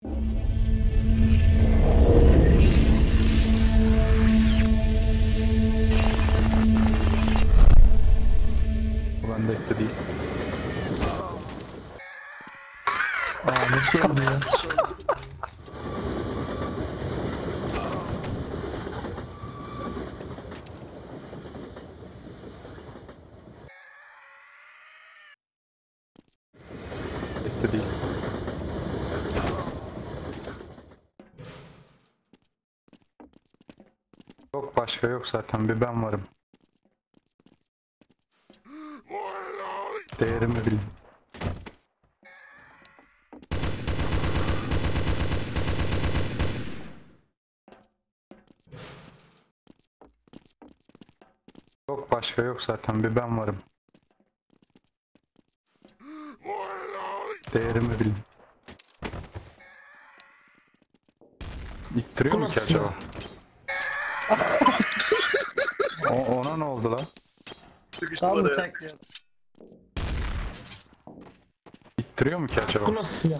Ben de işte değil. Nasıl oldu ya? İşte değil. Yok, başka yok zaten, bir ben varım. Değerimi bilin. Yok, başka yok zaten, bir ben varım. Değerimi bilin. İttiriyor mu ki acaba? Ona ne oldu lan? Tam bıçaklıyor. İttiriyor mu ki acaba? Bu nasıl silah?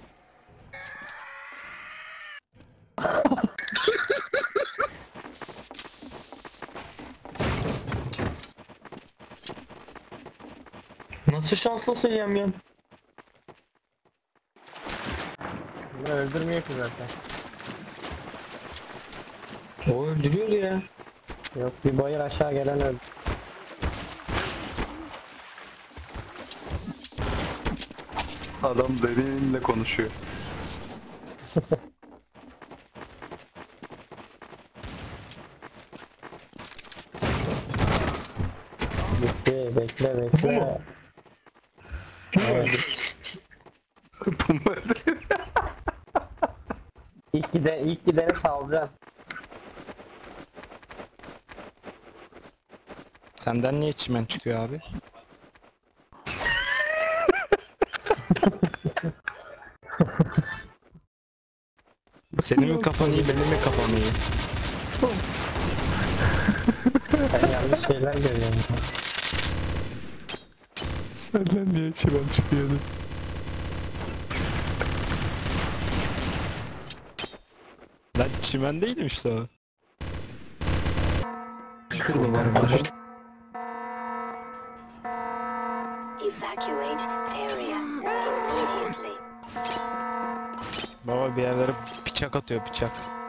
Nasıl şanslısın yamyam? Bunu öldürmüyor ki zaten. O öldürüyordu ya. Yok, bir bayır aşağı gelen öldü. Adam dediğinle konuşuyor. Bitti, bekle bekle. Evet. İlk gideni salacaksın. Senden niye çimen çıkıyor abi? Senin mi kafan iyi, benim mi kafam iyi? Ben yanlış şeyler görüyorum. Senden niye çimen çıkıyordu? Lan çimen değilim işte o. Evacuate area immediately. Baba bir yerlere bıçak atıyor, bıçak.